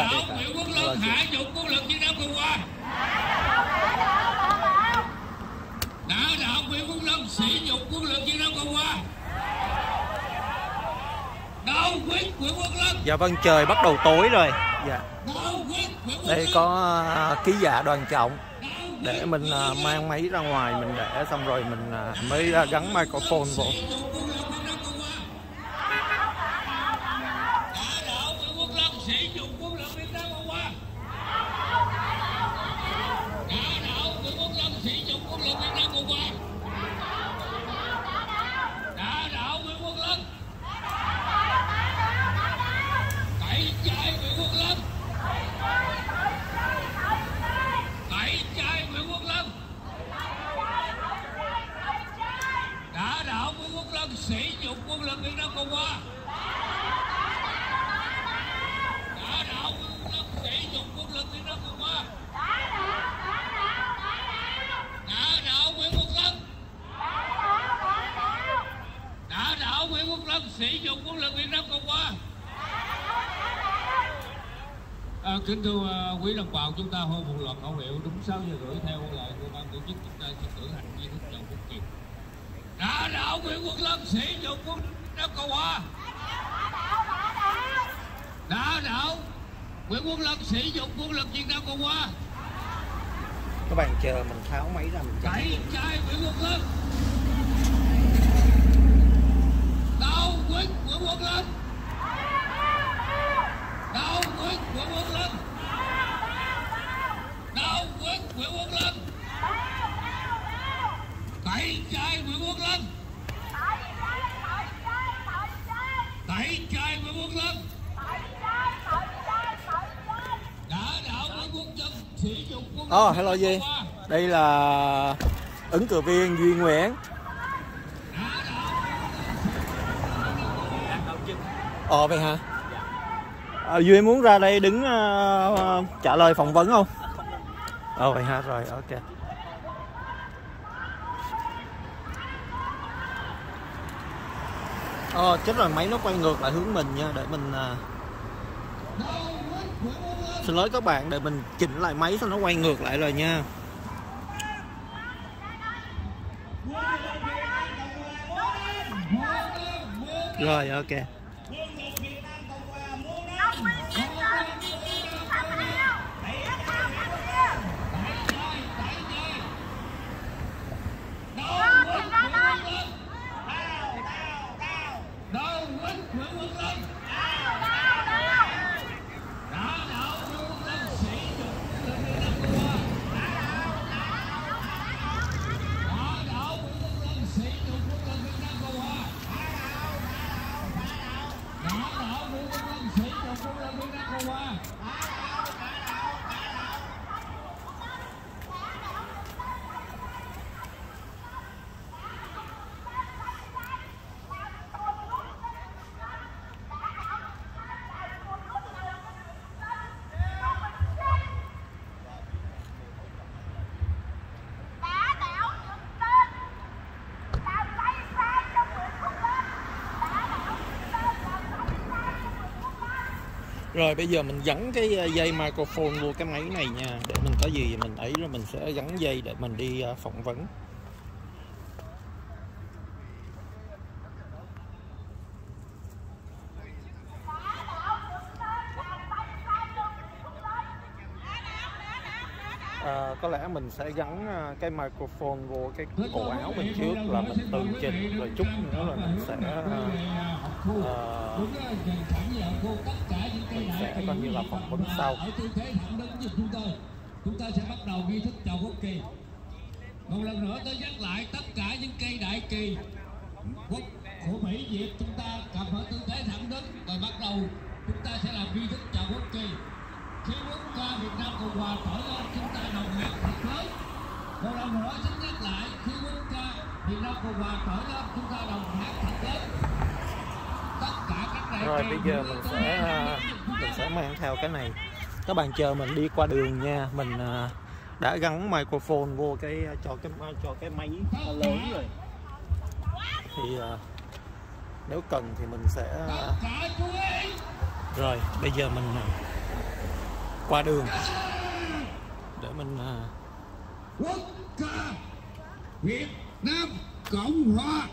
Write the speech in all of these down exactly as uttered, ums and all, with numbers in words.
chào đạo Nguyễn Quốc Lân hạ dụng quân lực Việt Nam Cộng Hòa. Đã đạo Nguyễn Quốc Lân sỉ nhục quân lực Việt Nam Cộng Hòa. Đau quyết Nguyễn Quốc Lân. Dạ vâng, trời bắt đầu tối rồi. Dạ. Đau quyết Nguyễn Quốc Lân. Đây có uh, ký giả Đoàn Trọng để mình uh, mang máy ra ngoài mình để xong rồi mình uh, mới uh, gắn microphone vô. Sĩ nhục quân lực Việt Nam Cộng Hòa. Đã đạo Nguyễn Quốc Lân sĩ nhục quân lực Việt Nam Cộng Hòa. Đã đạo Nguyễn Quốc Lân. Đã đạo Nguyễn Quốc Lân sĩ nhục quân lực Việt Nam Cộng Hòa. À, kính thưa uh, quý đồng bào, chúng ta hô một loạt khẩu hiệu đúng sáu giờ rưỡi theo lời của ban tổ chức, chúng ta sẽ cử hành nghi thức chào quốc kiệt. Đã đạo Nguyễn Quốc Lân sĩ nhục quân Nam Cộng Hòa. Đã đạo Nguyễn Quốc Lân sĩ nhục quân lực Việt Nam Cộng Hòa. Các bạn chờ mình tháo máy ra mình chạy. Cậy trai Nguyễn Quốc Lân. Đau quyết Nguyễn Quốc Lân. Đau quyết Nguyễn Quốc Lân. Đau quyết Nguyễn Quốc Lân. Tẩy chay Nguyễn Quốc Lân. Tẩy chay Nguyễn Quốc Lân. Đã đạo Nguyễn Quốc Lân sử dụng quân lực. Oh, hello Duy. Đây là ứng cử viên Duy Nguyễn. Ồ vậy hả? À, Duy muốn ra đây đứng uh, trả lời phỏng vấn không? Ồ vậy hả? Rồi ok. Ờ, chết rồi, máy nó quay ngược lại hướng mình nha, để mình uh... xin lỗi các bạn, để mình chỉnh lại máy cho nó quay ngược lại rồi nha. Rồi ok. Rồi bây giờ mình gắn cái dây microphone vô cái máy này nha, để mình có gì mình ấy rồi mình sẽ gắn dây để mình đi phỏng vấn. À, có lẽ mình sẽ gắn cái microphone vô cái cổ áo mình trước, là mình tường trình rồi chút nữa là mình sẽ uh, mình sẽ coi như là phỏng vấn sau. Ở tư thế thẳng đứng giúp chúng tôi, chúng ta sẽ bắt đầu nghi thức chào quốc kỳ. Một lần nữa tôi nhắc lại, tất cả những cây đại kỳ quốc của Mỹ Việt chúng ta cầm ở tư thế thẳng đứng, rồi bắt đầu chúng ta sẽ làm nghi thức chào quốc kỳ. Khi quốc ca Việt Nam Cộng Hòa thổi lên, chúng ta đồng hạt thật lớn. Một lần nữa xin nhắc lại, khi quốc ca Việt Nam Cộng Hòa thổi lên, chúng ta đồng hạt thật lớn. Tất cả các đại Rồi bây giờ mình sẽ mình sẽ mang theo cái này. Các bạn chờ mình đi qua đường nha. Mình đã gắn microphone vô cái cho cái cho cái máy lớn rồi. Thì nếu cần thì mình sẽ. Rồi bây giờ mình qua đường để mình uh... Quốc ca Việt Nam Cộng Hòa.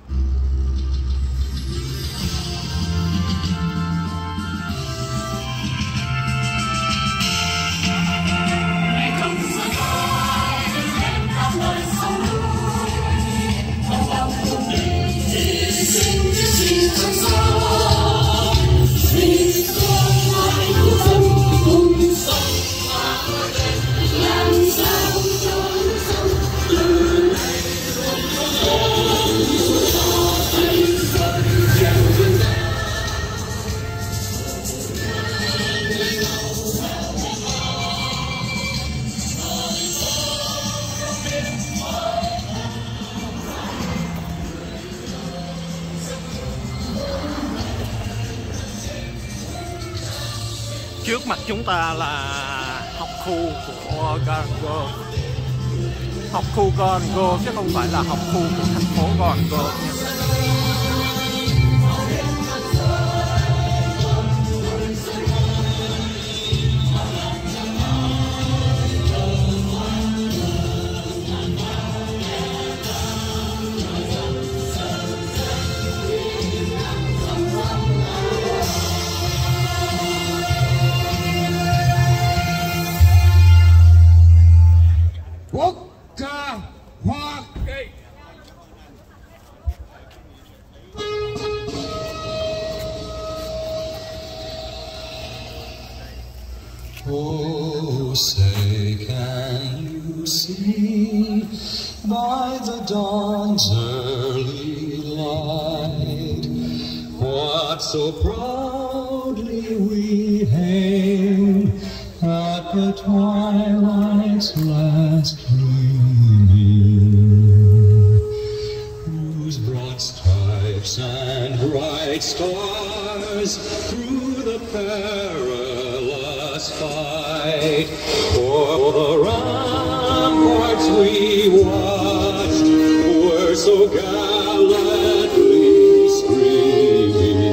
Trước mặt chúng ta là học khu của Glasgow, học khu Glasgow chứ không phải là học khu của thành phố Glasgow nha. Quốc ca Hoa Kỳ. Oh, say can you see by the dawn's early light what so proudly we hailed at the twilight's last gleaming, whose broad stripes and bright stars through the perilous fight for the ramparts we watched were so gallantly streaming.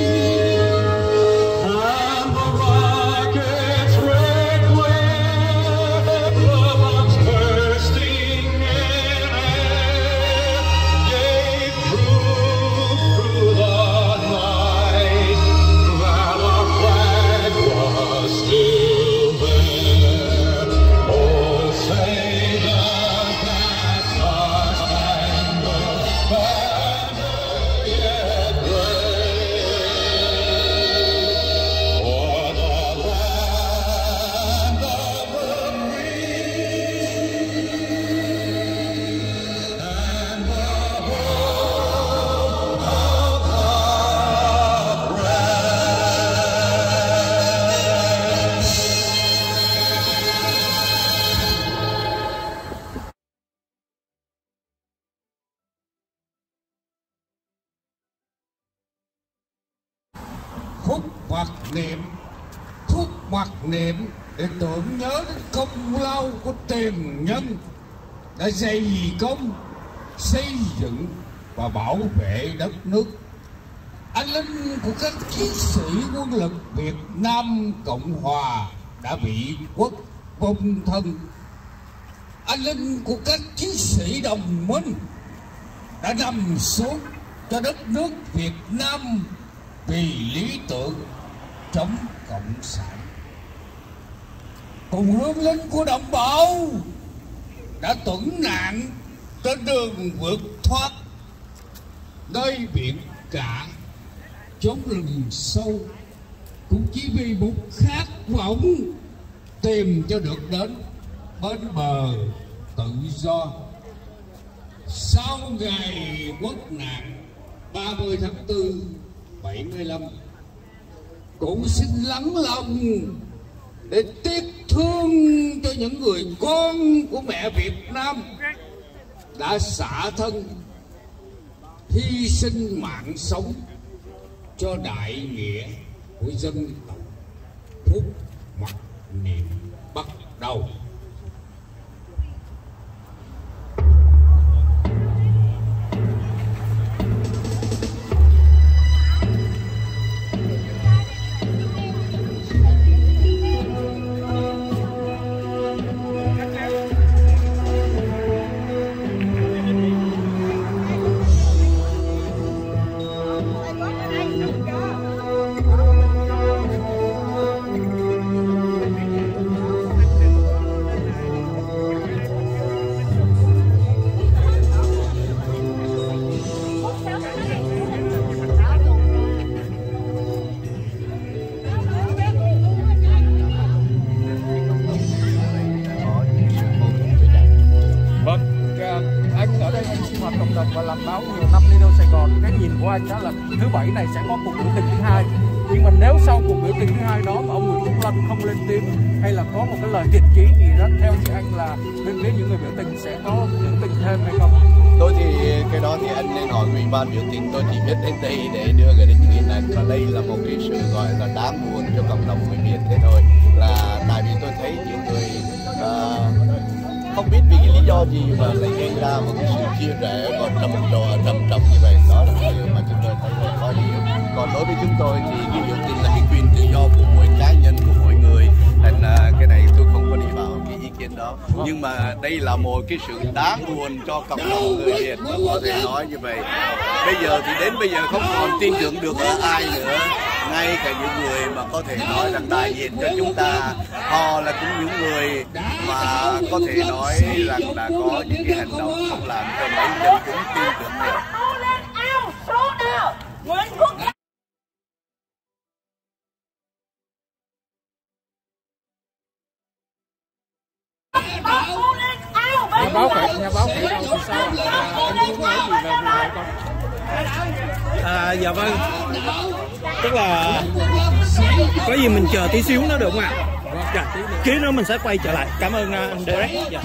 Phút mặc niệm, phút mặc niệm để tưởng nhớ đến công lao của tiền nhân đã dày công xây dựng và bảo vệ đất nước. Anh linh của các chiến sĩ quân lực Việt Nam Cộng Hòa đã bị quốc vong thân. Anh linh của các chiến sĩ đồng minh đã nằm xuống cho đất nước Việt Nam vì lý tưởng chống cộng sản. Cùng hương linh của đồng bào đã tuẫn nạn trên đường vượt thoát nơi biển cả chốn rừng sâu, cũng chỉ vì một khát vọng tìm cho được đến bên bờ tự do. Sau ngày quốc nạn ba mươi tháng tư bảy mươi lăm, cũng xin lắng lòng để tiếc thương cho những người con của mẹ Việt Nam đã xả thân hy sinh mạng sống cho đại nghĩa của dân tộc. Phút mặc niệm bắt đầu. mặt cộng đồng và làm báo nhiều năm đi đâu Sài Gòn, cái nhìn của anh đó là thứ bảy này sẽ có cuộc biểu tình thứ hai. Nhưng mà nếu sau cuộc biểu tình thứ hai đó mà ông Nguyễn Phúc Lâm không lên tiếng hay là có một cái lời thiện chí gì đó, theo như anh là bên phía những người biểu tình sẽ có biểu tình thêm hay không? Tôi thì cái đó thì anh nên hỏi ủy ban biểu tình, tôi chỉ biết đến đây để đưa cái định nghĩa này, và đây là một cái sự gọi là đáng buồn cho cộng đồng người Việt thế thôi. Là tại vì tôi thấy những người uh, không biết vì cái lý do gì mà lại gây ra một cái sự chia rẽ và trầm trọng trầm trọng như vậy, đó là điều mà chúng tôi thấy là khó hiểu. Còn đối với chúng tôi thì cái biểu tình là cái quyền tự do của mỗi cá nhân, của mỗi người, thành uh, cái này tôi không có đi vào cái ý kiến đó. Nhưng mà đây là một cái sự đáng buồn cho cộng đồng người Việt, mà có thể nói như vậy. Bây giờ thì đến bây giờ không còn tin tưởng được ở ai nữa, ngay cả những người mà có thể nói rằng đại diện cho chúng ta, họ là cũng những người mà có thể nói rằng là có những cái hành động không làm cho mấy dân chúng tin tưởng được. Nhà báo khỏe, nhà báo khỏe đâu thì sao? À, anh muốn nói gì về vụ này không? À, dạ vâng, tức là có gì mình chờ tí xíu nữa được không ạ? Dạ, tí nữa mình sẽ quay trở lại. Cảm ơn anh Derek. Dạ.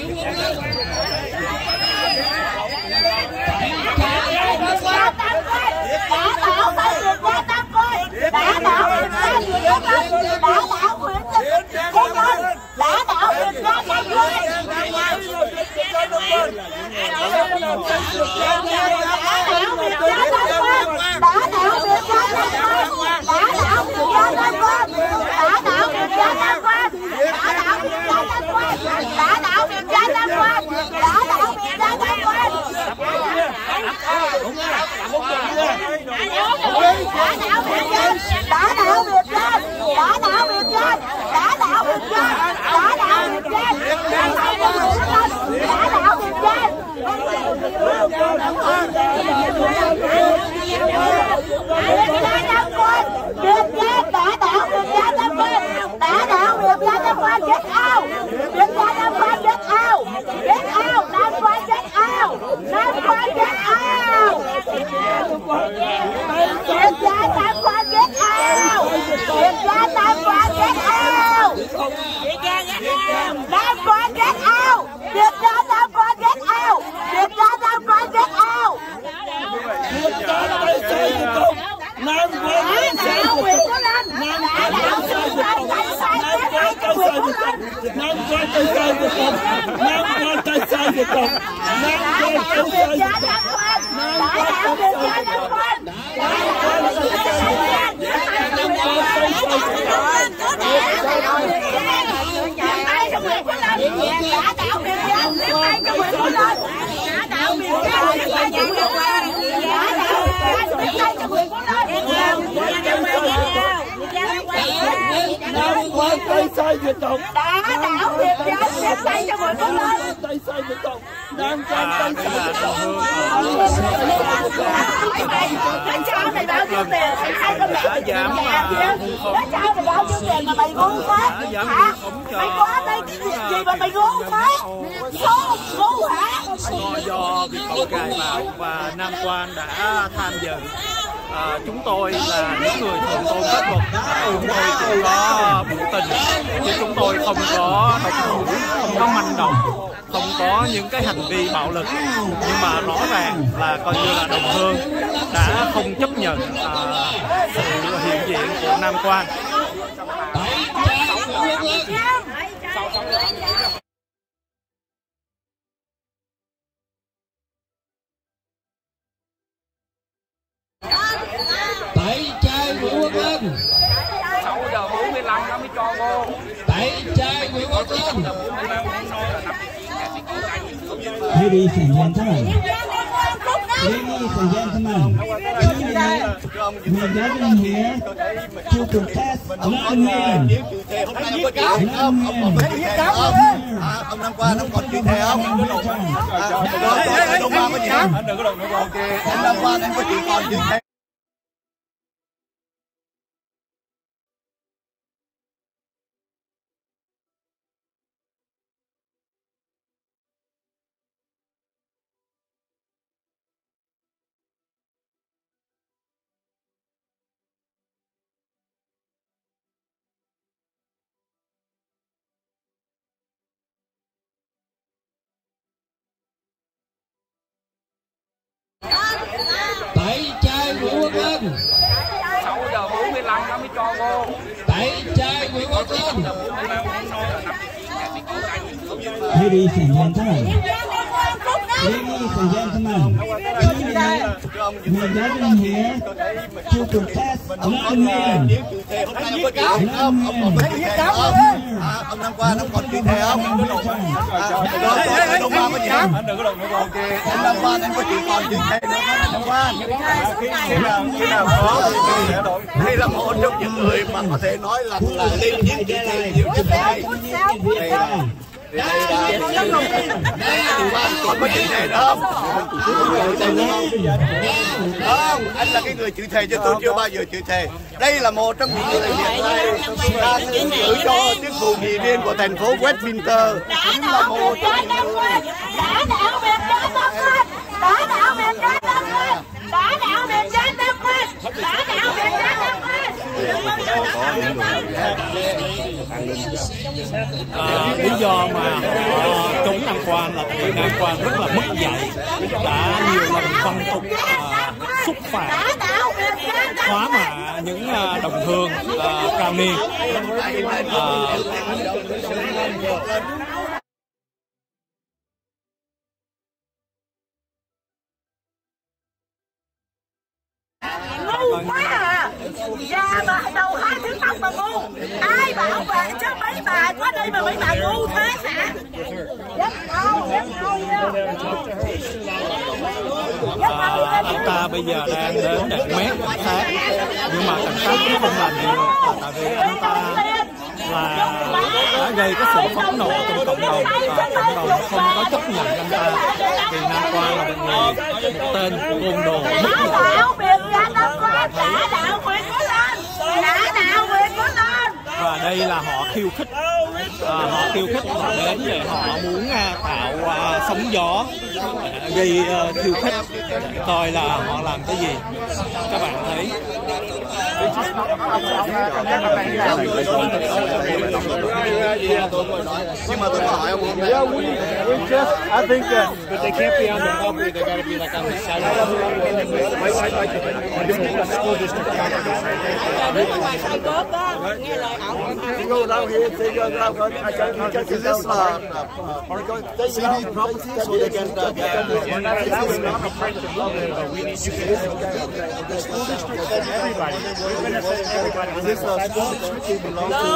Đã tạo việc ra người dân, đã tạo quyền cho thế nhân, đã tạo việc ra cho người. Đã tạo việc ra cho quân, đã tạo việc ra cho quân, đã tạo việc ra cho quân, đã tạo việc ra cho quân, đã tạo việc ra cho quân, đã tạo việc ra cho quân, đã tạo việc ra cho quân, đã tạo việc ra cho quân, đã tạo việc ra cho quân. Đã đạo Việt Nam, đã đạo Việt Nam, đã đạo Việt Nam, đã đạo Việt Nam, đã đạo Việt Nam. Việt Nam Nam quân, Việt Nam đã đạo Việt Nam Nam quân, đã đạo Việt Nam Nam quân chết ao, Việt Nam Nam quân chết ao, chết ao, Nam quân chết ao, Nam quân chết ao, Việt Nam Nam quân chết ao, Việt Nam Nam quân chết ao, Nam quân chết ao, Việt Nam Nam quân chết ao, Việt Nam Nam quân chết ao. Nam quân tay sai Việt Nam, Nam quân tay sai Việt Nam, Nam quân tay sai Việt Nam, Nam quân tay sai Việt Nam, Nam quân tay sai Việt Nam, Nam quân tay sai Việt Nam, Nam quân tay sai Việt Nam, đã đạo Việt Nam tiếp tay cho người có lên. tay sai Việt Nam, Nam quân tay sai Việt Nam. Nó cho mày bao nhiêu tiền? Mày hay con mẹ giảm mà. Nó cho mày bao nhiêu tiền mà mày ngu quá? Hả? Mày có ở đây cái việc gì mà mày ngu quá? Ngu, ngu hả? Do việc cầu cài vào và Nam Quan đã tham dự. À, chúng tôi là những người thượng tôn pháp luật, chúng tôi chỉ có biểu tình, chứ chúng tôi không có độc thủ, không có manh động, không có những cái hành vi bạo lực. Nhưng mà rõ ràng là coi như là đồng hương đã không chấp nhận à, sự hiện diện của Nam Quan. Tẩy chay Nguyễn Quốc Linh. sáu giờ bốn mươi lăm nó mới cho vô. Tẩy chay Nguyễn Quốc Linh. Ladies and gentlemen, ladies and gentlemen, we gathered here to protest Long Nguyên. Long Nguyên. Ông Nam Quan ông còn chuyện thế không? Đông Quan có gì không? Ông Nam Quan anh có chuyện còn chuyện thế. Tẩy chay Nguyễn Quốc Linh. sáu giờ bốn mươi lăm nó mới cho vô. Tẩy chay Nguyễn Quốc Linh. Ladies and gentlemen, ladies and gentlemen, joining here, we are gathering here to protest Lan Huyền. Lan Huyền. Ông năm qua ông còn chữ thề không? Đông Ba có gì không? Ông năm qua anh có chữ còn chữ thề nữa không? Năm qua khi nào khi nào có đây là một trong những người mà có thể nói là là lên những chữ thề nhiều chữ thề. Đây là đây là còn có chữ thề nữa không? Không, anh là cái người chữ thề cho tôi chưa bao giờ chữ thề. Đây là một trong những người hiện nay đang ứng cử cho chức vụ nghị viên của thành phố Westminster. Chính là một trong những người đã đạo Việt Nam Đông Quên, đã đạo Việt Nam Đông Quên, đã đạo Việt Nam Đông Quên, đã đạo Việt Nam Đông Quên. À, lý do mà uh, chống Nam Quan là vì Nam Quan rất là mất dạy, đã nhiều lần văn tục uh, xúc phạm, hóa mạ những uh, đồng hương uh, cao niên. Uh, Ngu quá à. Già mà đầu hai thứ tóc mà ngu. Ai bảo vệ chứ mấy bà có đây mà mấy bà ngu thế hả? Rất ngu, rất ngu nha. À, anh ta bây giờ đang đến để mét cảnh sát, nhưng mà cảnh sát cũng không làm gì được, là tại vì anh ta là đã gây cái sự phẫn nộ trong cộng đồng, và cộng đồng không có chấp nhận anh ta vì Nam Quan là một người một tên côn đồ mất và đây là họ khiêu khích, à, họ khiêu khích họ đến để họ muốn uh, tạo uh, sóng gió, uh, gây uh, khiêu khích để coi là họ làm cái gì. Các bạn thấy nhưng mà tôi hỏi ông hôm nay. I think uh, but they can't be on the property, they gotta be like on the side of Is this uh, city property so they can uh, get We're not, that was not a private building, but we need to get the school district said everybody. We're going to say everybody. Is this a school district belong to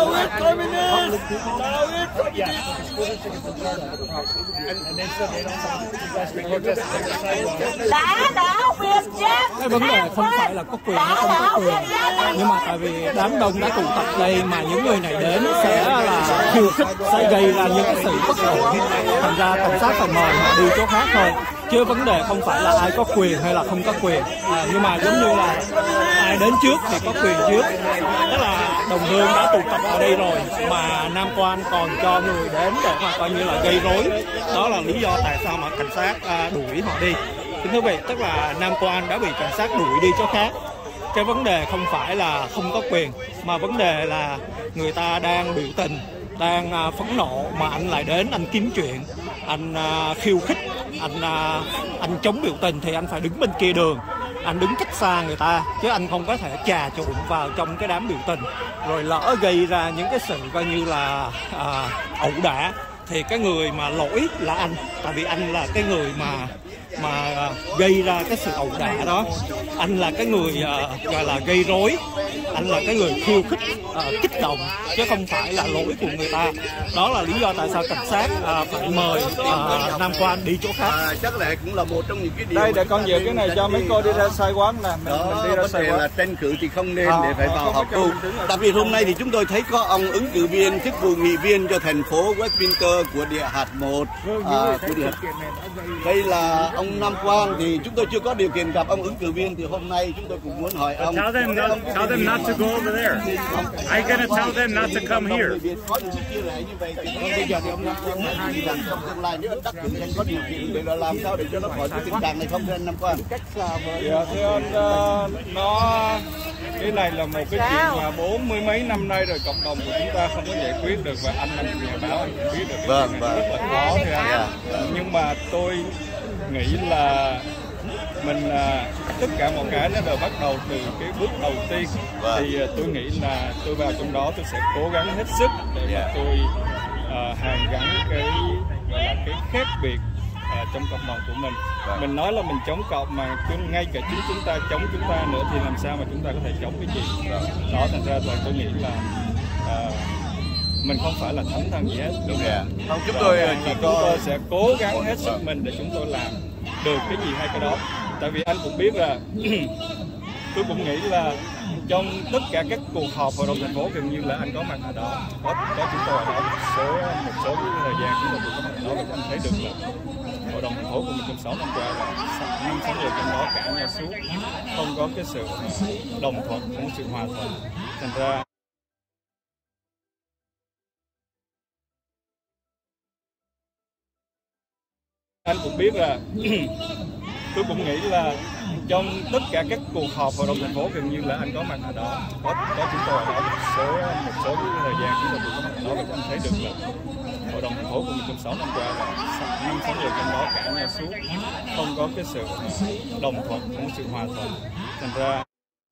public people? Yeah, the school district is in charge of the property. And they said they don't want you guys to protest on the sidewalk. Đã đạo Việt Nam. cái vấn đề không phải là có quyền hay không có quyền, nhưng mà tại vì đám đông đã tụ tập đây mà những người này đến sẽ là khiêu khích, sẽ gây ra những cái sự bất ổn, thành ra cảnh sát phải mời họ đi chỗ khác thôi, chứ vấn đề không phải là ai có quyền hay là không có quyền. À, nhưng mà giống như là ai đến trước thì có quyền trước, tức là đồng hương đã tụ tập ở đây rồi mà Nam Quan còn cho người đến để mà coi như là gây rối, đó là lý do tại sao mà cảnh sát à, đuổi họ đi. Kính thưa quý vị, tức là Nam Quan đã bị cảnh sát đuổi đi chỗ khác. Cái vấn đề không phải là không có quyền, mà vấn đề là người ta đang biểu tình, đang à, phẫn nộ mà anh lại đến anh kiếm chuyện, anh à, khiêu khích, anh à, anh chống biểu tình thì anh phải đứng bên kia đường, anh đứng cách xa người ta, chứ anh không có thể trà trộn vào trong cái đám biểu tình rồi lỡ gây ra những cái sự coi như là à, ẩu đả, thì cái người mà lỗi là anh, tại vì anh là cái người mà mà gây ra cái sự ẩu đả đó, anh là cái người uh, gọi là gây rối, anh là cái người khiêu khích, uh, kích động, chứ không phải là lỗi của người ta. Đó là lý do tại sao cảnh sát uh, phải mời uh, Nam Quan đi chỗ khác. À, chắc lẽ cũng là một trong những cái điều đây để con về cái này cho mấy cô đi ra sai quán nè, mình, đó, mình đi ra vấn sai đề quán là tranh cử thì không nên à, để phải vào họp tu. Đặc biệt hôm nay thì chúng tôi thấy có ông ứng cử viên chức vụ nghị viên cho thành phố Westminster của địa hạt một, à, của địa hạt. Đây là ông Nam Quan, thì chúng tôi chưa có điều kiện gặp ông ứng cử viên, thì hôm nay chúng tôi cũng muốn hỏi ông. Tell them, not, tell them not to go over there. I'm gonna tell them not to come here. Có những cái chia rẽ như vậy thì bây giờ thì ông Nam Quan nghĩ rằng trong tương lai nếu anh đắc cử anh có điều kiện để làm sao để cho nó khỏi cái tình trạng này không, thưa anh Nam Quan? Dạ thưa anh, uh, nó cái này là một cái chuyện mà bốn mươi mấy năm nay rồi cộng đồng của chúng ta không có giải quyết được, và anh là một nhà báo anh biết được. Vâng, vâng. Rất là khó thưa anh. Nhưng mà tôi nghĩ là mình à, tất cả mọi cái nó đều bắt đầu từ cái bước đầu tiên. Vâng. Thì à, tôi nghĩ là tôi vào trong đó tôi sẽ cố gắng hết sức để mà Yeah. tôi à, hàn gắn cái gọi là cái khác biệt à, trong cộng đồng của mình. Vâng. Mình nói là mình chống cộng mà chúng, ngay cả chính chúng ta chống chúng ta nữa thì làm sao mà chúng ta có thể chống cái gì? Vâng. Đó, thành ra là tôi nghĩ là à, mình không phải là thánh thần gì hết. Đúng rồi. Không, chúng Và tôi là chỉ chúng có tôi sẽ cố gắng hết sức mình để chúng tôi làm được cái gì hay cái đó. Tại vì anh cũng biết là tôi cũng nghĩ là trong tất cả các cuộc họp hội đồng thành phố gần như là anh có mặt ở đó, có, có chúng tôi ở đó một số một số cái thời gian chúng tôi cũng có mặt ở đó, và anh thấy được là hội đồng thành phố của mình trong sáu năm qua là năm sáu người trong đó cả nhau suốt, không có cái sự đồng thuận, không có sự hòa thuận. Thành ra anh cũng biết là tôi cũng nghĩ là trong tất cả các cuộc họp hội đồng thành phố gần như là anh có mặt ở đó, có, có chúng tôi ở đó một số một số cái thời gian chúng tôi cũng có mặt ở đó, và anh thấy được là hội đồng thành phố của mình trong sáu năm qua là năm sáu người trong đó cả nhau suốt, không có cái sự đồng thuận, không có sự hòa thuận. Thành ra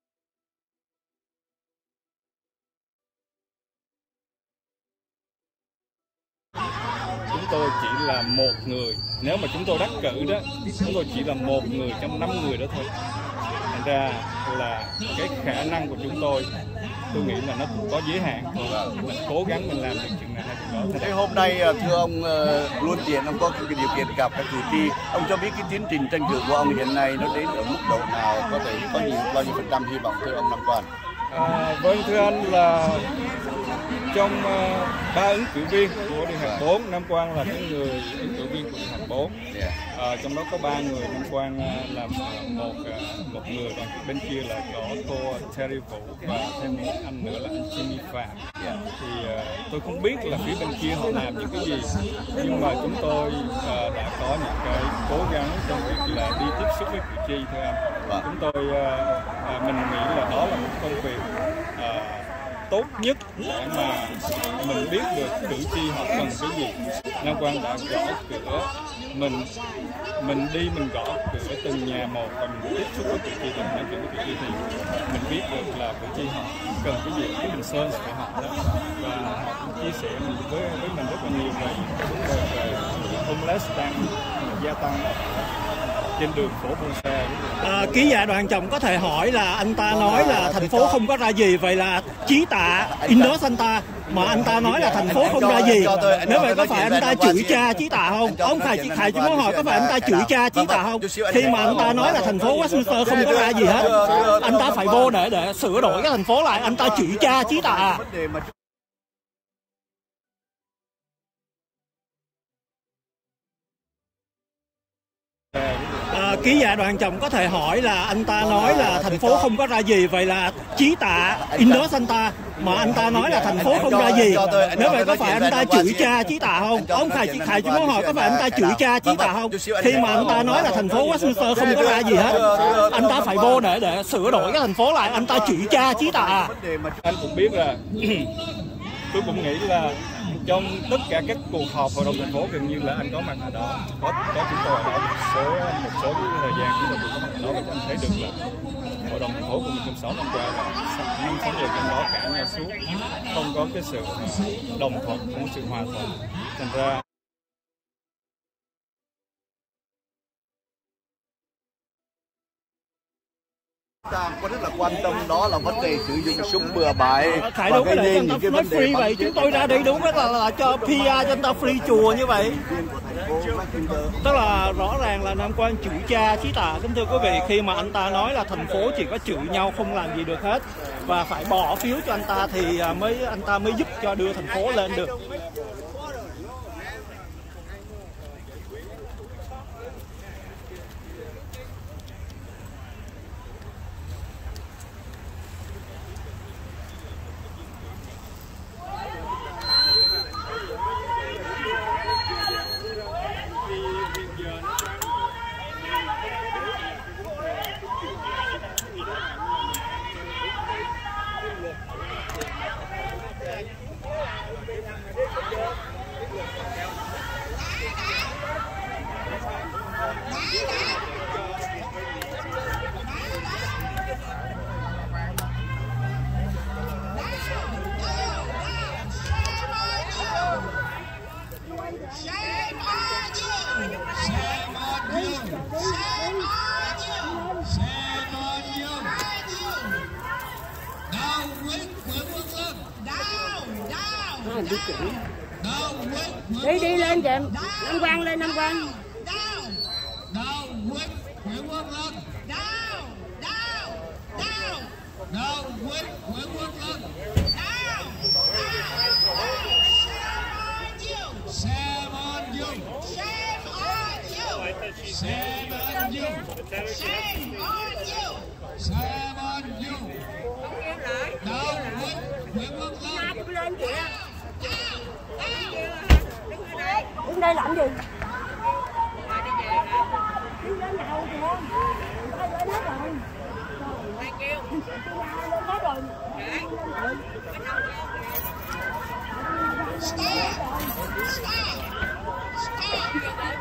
chúng tôi chỉ là một người, nếu mà chúng tôi đắc cử đó, chúng tôi chỉ là một người trong năm người đó thôi. Thành ra là cái khả năng của chúng tôi, tôi nghĩ là nó cũng có giới hạn thôi. Mình cố gắng mình làm được chừng nào hay chừng đó. Thế hôm nay thưa ông uh, luôn tiện ông có cái điều kiện gặp các cử tri, ông cho biết cái tiến trình tranh cử của ông hiện nay nó đến ở mức độ nào, có thể có nhiều bao nhiêu phần trăm hy vọng thưa ông Nam Quang? À, vâng thưa anh, là trong ba uh, ứng cử viên của Liên Hạt bốn, Nam Quang là cái người ứng cử viên của Liên Hạt bốn. Yeah. À, trong đó có ba người, Nam Quang uh, làm uh, một uh, một người, còn bên kia là có cô Terry Vũ và thêm một anh nữa là anh Jimmy Phạm. Yeah. Thì uh, tôi không biết là phía bên kia họ làm những cái gì, nhưng mà chúng tôi uh, đã có những cái cố gắng trong việc là đi tiếp xúc với cử tri thưa anh. Wow. Chúng tôi uh, uh, mình nghĩ là đó là một công việc uh, tốt nhất để mà mình biết được cử tri họ cần cái gì. Nam Quang đã gõ cửa, mình mình đi mình gõ cửa từng nhà một và mình tiếp xúc với cử tri, thì nói chuyện với cử tri thì mình biết được là cử tri họ cần cái gì, cái mình search của họ đó, và họ cũng chia sẻ mình với với mình rất là nhiều về vấn đề về homeless đang gia tăng trên đường phố Buôn Xe. À, ký giả Đoàn Chồng có thể hỏi là anh ta nói là thành phố không có ra gì, vậy là Chí Tạ endorse anh ta, mà anh ta nói là thành phố không ra gì. Nếu vậy có phải anh ta chửi cha Chí Tạ không? Ông Khải Khải chỉ muốn hỏi có phải anh ta chửi cha Chí Tạ không? Khi mà anh ta nói là thành phố Westminster không có ra gì hết, anh ta phải vô để để sửa đổi cái thành phố lại, anh ta chửi cha Chí Tạ. À, ký giả Đoàn Chồng có thể hỏi là anh ta nói là thành phố không có ra gì, vậy là Chí Tạ endorse anh ta, mà anh ta nói là thành phố không ra gì. Nếu vậy có phải anh ta chửi cha Chí Tạ không? Ông Khải Khải chỉ muốn hỏi có phải anh ta chửi cha Chí Tạ không? Khi mà anh ta nói là thành phố Westminster không có ra gì hết, anh ta phải vô để để sửa đổi cái thành phố lại, anh ta chửi cha Chí Tạ. Anh cũng biết là tôi cũng nghĩ là trong tất cả các cuộc họp hội đồng thành phố gần như là anh có mặt ở đó, có có chúng tôi ở đó một số một số cái thời gian chúng tôi cũng có mặt ở đó, và anh thấy được là hội đồng thành phố của mình trong sáu năm qua là năm sáu người trong đó cả nhau suốt, không có cái sự đồng thuận, không có sự hòa thuận. Thành ra ta có rất là quan tâm, đó là vấn đề sử dụng súng bừa bãi Khải và đúng gây cái nên để những cái nói vấn đề free vậy, chúng tôi ra đây đúng cái là, là cho pê e cho anh ta free chùa như vậy. Tức là rõ ràng là Nam Quang chửi cha Chí Tạ. Kính thưa quý vị, khi mà anh ta nói là thành phố chỉ có chửi nhau không làm gì được hết và phải bỏ phiếu cho anh ta thì mới anh ta mới giúp cho đưa thành phố lên được. đi kỹ. Đi đi lên kìa, Nam Quang lên Nam Quang. Đào Nguyễn Nguyễn Quốc Lân. Đào Đào Đào Đào Nguyễn Nguyễn Quốc Lân. Đào Shame on you. Shame on you. Shame on you. Shame on you. Shame on you. Đào Nguyễn Nguyễn Quốc Lân. Lên kìa. Đứng đây làm gì? Đi lên nào kìa. Tay lên hết rồi. Ai kêu? Lên hết rồi. Stop. Stop. Stop.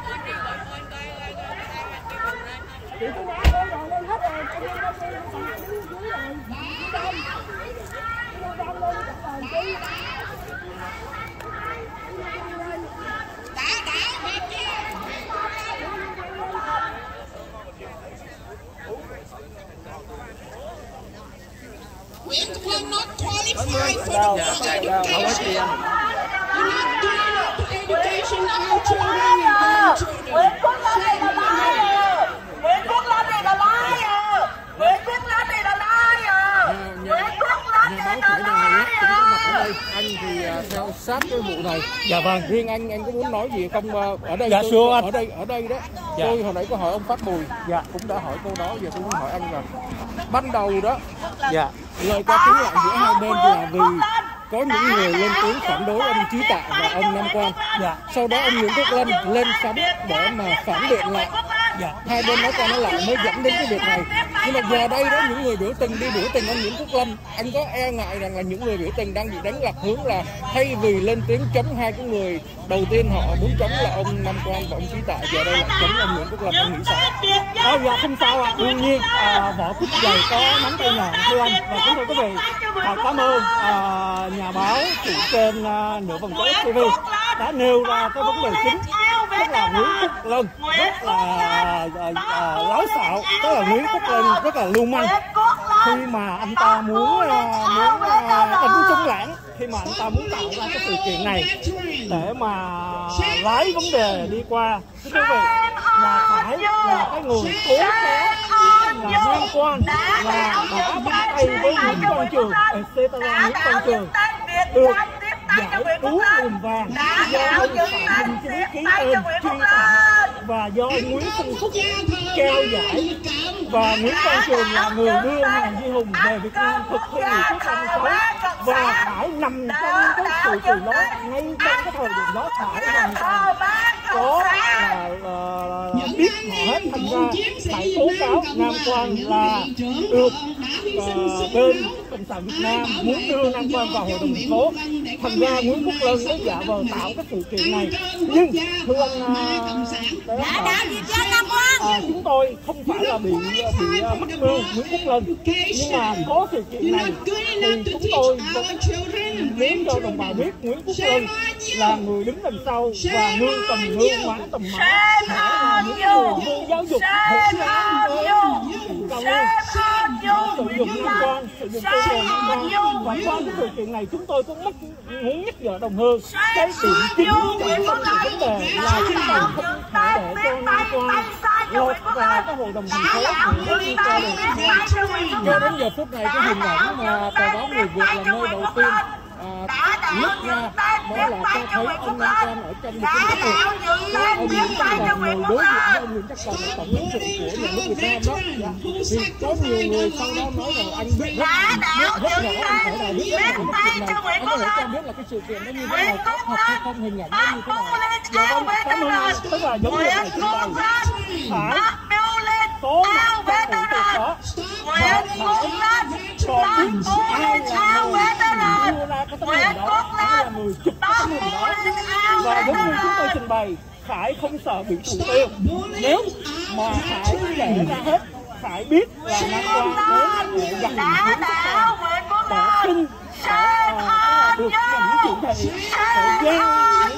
Chị cứ đá lên rồi, lên hết rồi. Em lên lên lên còn hai đứng dưới rồi. Đứng lên. Lên lên lên rồi chứ. Đã đã bên kia. Nguyễn Quốc Lân not qualified for the world education. You're not doing enough education of our children and grandchildren. Nguyễn Quốc Lân này là liar. Nguyễn Quốc Lân này là liar. Nguyễn Quốc Lân này là liar. Nguyễn Quốc Lân này là liar. Anh thì theo sát cái vụ này. Dạ vâng. Riêng anh anh có muốn nói gì không ở đây? Dạ tôi, anh. ở đây ở đây đó. Dạ. Tôi hồi nãy có hỏi ông Phát Bùi. Dạ. Cũng đã hỏi câu đó, giờ tôi muốn hỏi anh là ban đầu đó. Dạ. Lời qua tiếng lại giữa hai bên là vì có những người lên tiếng phản đối ông Chí Tạ và ông Nam Quang. Dạ. Sau đó ông Nguyễn Quốc Lân lên sóng để mà phản biện lại. Dạ. Hai bên nói qua nói lại mới dẫn đến cái việc này. Nhưng mà giờ đây đó những người biểu tình đi biểu tình ông Nguyễn Quốc Lân, anh có e ngại rằng là những người biểu tình đang bị đánh lạc hướng là thay vì lên tiếng chống hai cái người đầu tiên họ muốn chống là ông Nam Quang và ông Chí Tạ, giờ đây lại chống ông Nguyễn Quốc Lân, anh nghĩ sao? Ờ, dạ không sao ạ. À. Đương nhiên à, vỏ quýt dày có nắm tay nhọn thưa anh. Và kính thưa quý vị, à, cảm ơn à, nhà báo chủ kênh à, Nửa Vòng Trái ti vi đã nêu ra cái vấn đề chính, tức là Nguyễn Quốc Lân rất là à, à, láo xạo, tức là Nguyễn Quốc Lân rất là lưu manh khi mà anh ta muốn à, muốn à, đánh trúng lãng, khi mà anh ta muốn tạo ra cái sự kiện này để mà lái vấn đề đi qua. Kính thưa quý vị, là phải là cái người cố kéo là Nam Quang là đã bắt tay với Nguyễn Quang Trường, et cetera Nguyễn Quang Trường được giải cứu nguồn vàng do ông Phạm Minh Chính ký tên truy tặng và do ông Nguyễn Xuân Phúc trao giải, và Nguyễn Quang Trường là người đưa Hoàng Duy Hùng về Việt Nam thực thi nghị quyết ba mươi sáu, và phải nằm trong cái sự kỳ đó, ngay trong cái thời điểm đó phải hoàn toàn có là, là, là biết họ hết. Thành ra phải tố cáo Nam Quang là được uh, bên Cộng sản Việt Nam muốn đưa Nam Quang vào hội đồng thành phố. Thành ra Nguyễn Quốc Lân mới giả vờ tạo cái sự kiện này. Nhưng thưa anh uh, à, chúng tôi không phải là bị bị uh, mắc mưu Nguyễn Quốc Lân, nhưng mà có sự kiện này thì chúng tôi vẫn muốn cho đồng bào biết Nguyễn Quốc Lân là người đứng đằng sau và gương tầm gương mãn tầm mã, là những người vô giáo dục hỗ trợ cao lên, sử dụng Nam Quang, sử dụng tên đề Nam Quang. Và qua cái sự kiện này chúng tôi cũng mất muốn nhắc nhở đồng hương cái điểm chính trong vấn đề là chúng ta không thể để cho Nam Quang lọt vào cái hội đồng thành phố của nguy cơ đề. Cho đến giờ phút này cái hình ảnh mà tờ báo Người Việt là nơi đầu tiên à, lướt ra đó là cho thấy ông Nam Quang ở trong một cái bức tường. Ông Nguyễn Tất Cần ngồi đối diện với ông Nguyễn Tất Cần là tổng lãnh sự của nhà nước Việt Nam đó. Thì có nhiều người sau đó nói rằng anh biết rất biết rất rõ, anh phải là biết rất rõ cái chuyện này. Anh có thể cho biết là cái sự kiện đó như thế nào, có thật hay không, hình ảnh nó như thế nào? Dạ vâng, cảm ơn. Tức là giống như này chúng ta phải có mặt trong buổi tiệc đó và phải cho biết ai là người đưa ra cái tấm hình đó, ai là người chụp cái tấm hình đó. Và giống như chúng tôi trình bày, Khải không sợ bị thủ tiêu. Nếu mà Khải để ra hết, Khải biết là Nam Quang đến để gặp Nguyễn Tất Cần để xin để được nhận những chuyện thị, để giao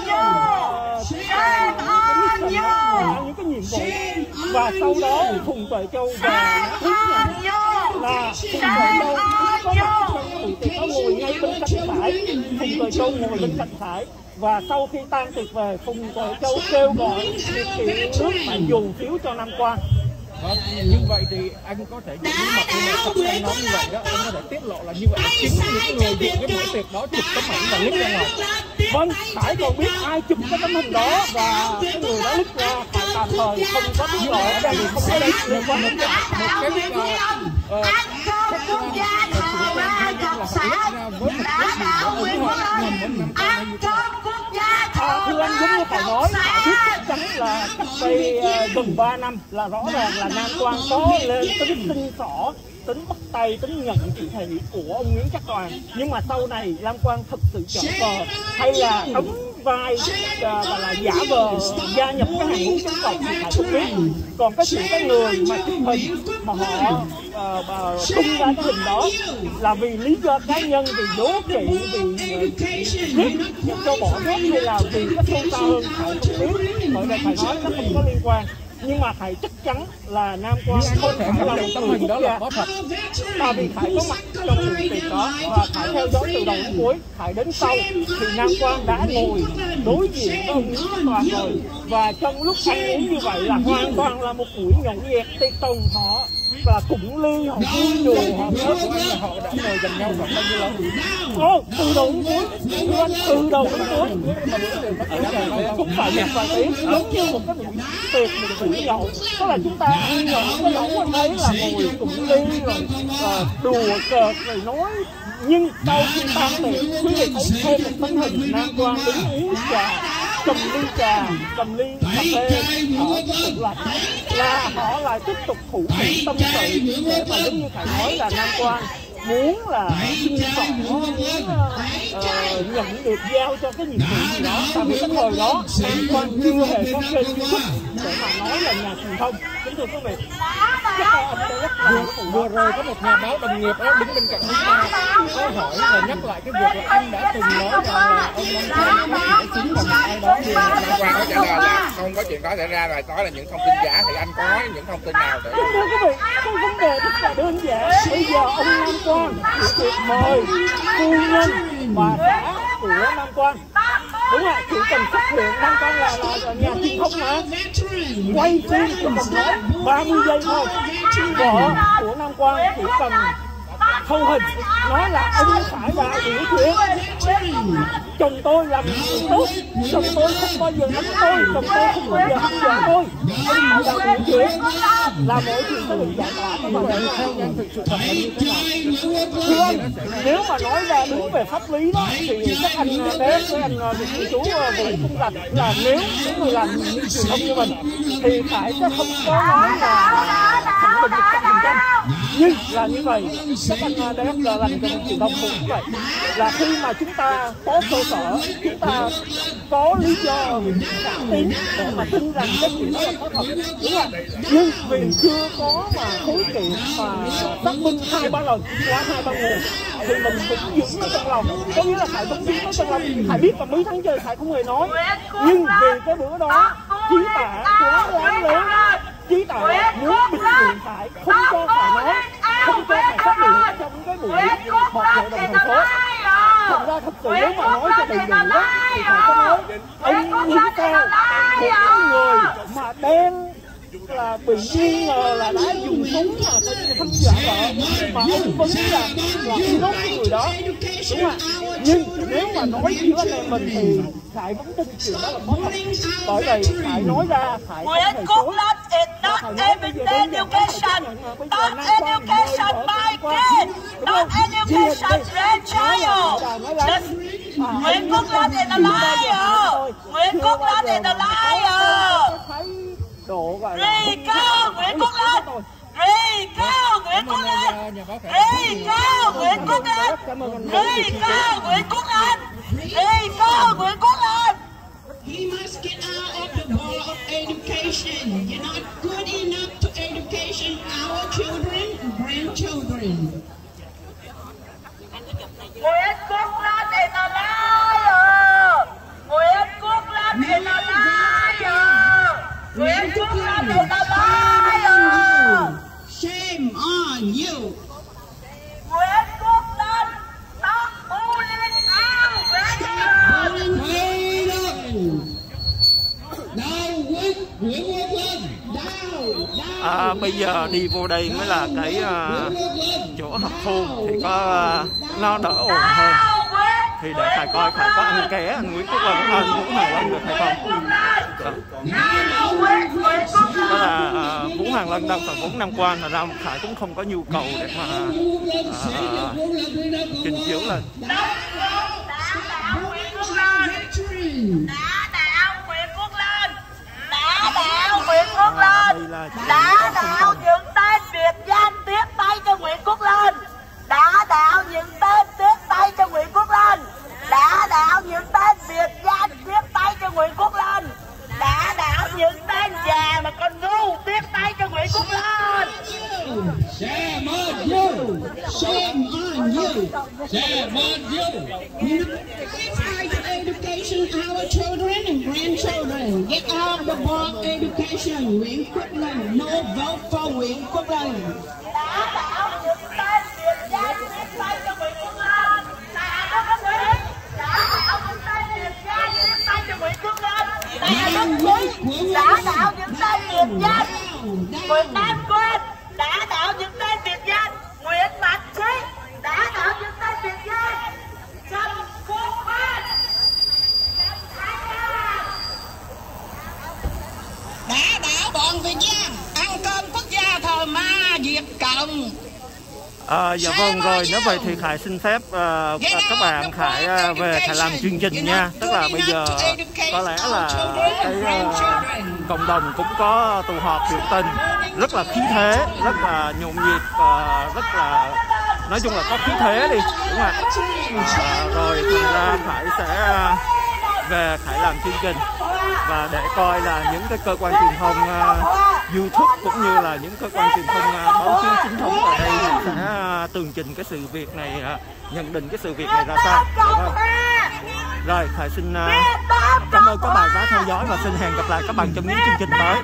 những những cái nhiệm vụ, và sau đó Phùng Tuệ Châu và Phùng Tuệ Châu là Phùng Tuệ Châu có mặt trong dự tiệc có ngồi ngay bên cạnh Khải, Phùng Cờ Châu ngồi bên cạnh Khải. Và sau khi tan tiệc về, Phùng Cờ Châu kêu gọi việc kiện nước mà dồn phiếu cho Nam Quang. Vâng, như vậy thì anh có thể giữ bí mật, nhưng mà thật anh nói như vậy đó, anh có thể tiết lộ là như vậy là chính những người dự cái buổi tiệc đó chụp tấm ảnh và lít ra ngoài. Vâng, Khải còn biết ai chụp cái tấm hình đó và cái người đó lít ra, Khải tạm thời không có tiết lộ ở đây vì không có đây liên quan đến một cái Quốc gia thờ ba Cộng sản đã đảo nguyện của mình ăn cơm quốc gia thờ thưa anh, giống như phải nói, biết chắc chắn là cách đây gần ba năm là rõ ràng là Nam Quang có lên tính tinh xỏ, tính bắt tay, tính nhận chỉ thị của ông Nguyễn Trắc Toàn. Nhưng mà sau này Nam Quang thực sự trở vờ hay là đóng vai và là giả vờ gia nhập cái hàng ngũ dân tộc thì Khải không biết. Còn cái chuyện cái người mà chụp hình mà họ uh, tung ra cái hình đó là vì lý do cá nhân, vì đố kỵ, vì giết uh, cho bỏ ghét hay là vì cái sâu xa hơn, Khải không biết. Bởi vậy Khải nói nó không có liên quan. Nhưng mà Khải chắc chắn là Nam Quang không thể là một tấm hình đó là có thật. Tại vì Khải có mặt trong buổi tiệc đó và Khải theo dõi từ đầu đến cuối. Khải đến sau thì Nam Quang đã ngồi đối diện với ông Nguyễn Trắc Toàn rồi. Và trong lúc ăn uống như vậy là hoàn toàn là một buổi nhậu nhẹt tiệc tùng, họ và cũng ly, họ vui đùa, họ nhớ là họ đã ngồi gần nhau khoảng bao nhiêu lâu. Ồ, từ đầu đến cuối, thưa anh, từ đầu đến cuối. Không phải một vài tiếng, giống như một cái buổi tiệc, một buổi nhậu. Tức là chúng ta ăn nhậu, cái nhậu ở đấy là ngồi cùng ly rồi uh, đùa cợt rồi nói. Nhưng sau khi tan tiệc, quý vị thấy thêm một tấm hình Nam Quang đứng uống trà, cầm ly trà, cầm ly cà phê ở cái tủ lạnh, là họ lại tiếp tục thủ thị tâm sự để mà giống như Khải nói là Nam Quang muốn là xin tỏ, muốn uh, nhận được giao cho cái nhiệm vụ gì đó. Tại vì cái thời đó Nam Quang chưa hề có kênh YouTube để mà nói là nhà truyền thông. Kính thưa quý vị, vừa, vừa rồi có một nhà báo đồng nghiệp đó đứng bên cạnh chúng ta có hỏi và nhắc lại cái việc là anh đã từng nói rằng là ông Nam Quang có thể chính bằng ai đó. Nam Quang có trả lời là không có chuyện đó xảy ra, rồi nói là những thông tin giả. Thì anh có nói những thông tin nào để... Kính thưa quý vị, cái vấn đề rất là đơn giản. Bây giờ ông Nam Quang chỉ việc mời phu nhân bà xã của Nam Quang, đúng rồi, chỉ cần xuất hiện Nam Quang là, là, là nhà truyền thông mà quay phim chỉ cần nói ba mươi giây thôi. Vợ của Nam Quang chỉ cần không hình nói là ông phải bà hiểu chuyện, chồng tôi làm chuyện tốt, chồng tôi không bao giờ đánh tôi, chồng tôi không bao giờ hâm dọa tôi, ông phải bà hiểu chuyện là mọi chuyện có bị giải tỏa. Mà theo nhân thực sự thật là như thế nào? Thưa anh, nếu mà nói ra đúng về pháp lý đó thì các anh bé với anh chị chú Vũ cũng rạch là nếu những người làm truyền thông như mình thì phải sẽ không có nói là khẳng định một trăm phần trăm. Nhưng là như vậy, các anh bé là làm trong truyền thông cũng vậy, là khi mà chúng ta có cơ sở, chúng ta có lý do khả tín để mà tin rằng cái chuyện đó là có thật, đúng không? Nhưng vì chưa có mà khối kiện mà xác minh hai ba lần qua hai ba nguồn thì mình cũng giữ nó trong lòng. Có nghĩa là Khải cũng giữ nó trong lòng, Khải biết là mấy tháng chơi Khải không hề nói. Nhưng vì cái bữa đó chí tả quá láng lớn, chí tả muốn bình luận Khải, không cho Khải nói, không cho Khải phát biểu trong cái buổi họp hội đồng thành phố. Thành ra thật sự nếu mà nói cho đầy đủ đó thì Khải có nói ông nghĩ sao một cái người mà đen là bị nghi ngờ là đã dùng súng mà coi như hâm dọa vợ, mà ông vẫn là là đốt cái người đó, đúng không? Nhưng nếu mà nói giữa anh em mình thì Khải vẫn tin chuyện đó là có thật. Bởi vậy Khải nói ra, Khải không hề chối. Not education, not education, my kid, not education, grandchild. Nguyễn Quốc Lân is a liar. Nguyễn Quốc Lân is a liar. Rico, Nguyễn Quốc Lân. Rico, Nguyễn Quốc Lân. Rico, Nguyễn Quốc Lân. Rico, Nguyễn Quốc Lân. Rico, Nguyễn Quốc Lân. He must get out of the ball of education. You're not good enough to education our children and grandchildren. Nguyễn Quốc Lân is a liar. Nguyễn Quốc Lân is a liar. Nguyễn Quốc Lân is a liar. Shame on you. Nguyễn Quốc Lân À, bây giờ đi vô đây mới là cái uh, chỗ hấp thu thì có uh, nó đỡ ồn hơn. Thì để thầy coi thầy có ăn ké anh Nguyễn Quốc Lân anh Vũ Hoàng Lân được hay không. Đó là uh, Vũ Hoàng Lân đang phần bốn năm qua là ra thầy cũng không có nhu cầu để mà uh, trình chiếu lên. Đã đạo Nguyễn Quốc Lân, đã đạo Nguyễn Quốc Lân, đã đạo những tên Việt Danh tiếp tay cho Nguyễn Quốc Lân, đã đạo những tên tiếp tay cho Nguyễn Quốc Lân, đã đạo những tên Việt Danh tiếp tay cho Nguyễn Quốc Lân, đã đạo những tên già mà còn ngu tiếp tay cho Nguyễn Quốc Lân. Shame on you! Shame on you! Shame on you! Fight for education, our children and grandchildren. Get off the board education. Nguyễn Quốc Lân, no vote for Nguyễn Quốc Lân. Đã đạo những tên Việt Danh tiếp tay cho Nguyễn Quốc Lân. Đã đạo những tên Việt Danh tiếp tay cho Nguyễn Quốc Lân. Đã đạo những tên Việt Danh Nguyễn Nam Quân. Đã đạo những tên Việt Danh Nguyễn Mạnh Trí. Đã đạo những tên Việt Danh Trần Quốc Văn. Đã đạo bọn Việt Nam ăn cơm quốc gia thờ ma diệt cộng. À, dạ vâng rồi, nếu vậy thì Khải xin phép uh, các bạn Khải uh, về Khải làm chương trình nha. Tức là bây giờ có lẽ là cái uh, cộng đồng cũng có tụ họp biểu tình rất là khí thế, rất là nhộn nhịp, uh, rất là nói chung là có khí thế đi, đúng không ạ? Uh, rồi thành ra Khải sẽ uh, về Khải làm chương trình và để coi là những cái cơ quan truyền thông uh, YouTube cũng như là những cơ quan truyền thông uh, báo chí chính thống ở đây sẽ uh, tường trình cái sự việc này, uh, nhận định cái sự việc này ra sao. Rồi Khải xin uh, cảm ơn các bạn đã theo dõi và xin hẹn gặp lại các bạn trong những chương trình tới.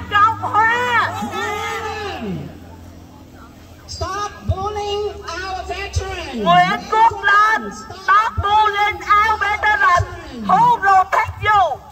Stop bullying our veterans. Nguyễn Quốc Lân, stop bullying our veterans. Who protect you?